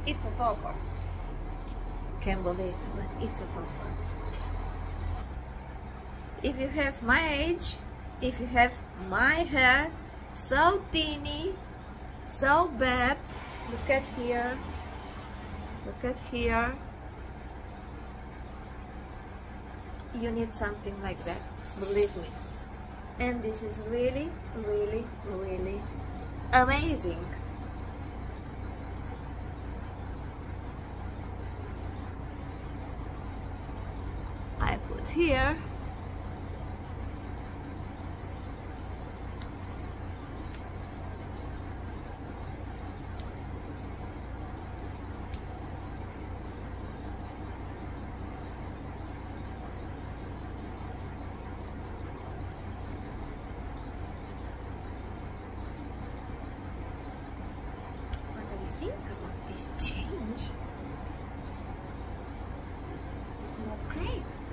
It's a topper. Can't believe it, but it's a topper. If you have my age, if you have my hair, so teeny, so bad, look at here, look at here, you need something like that, believe me. And this is really, really, really amazing. I put here. What do you think about this change? It's not great.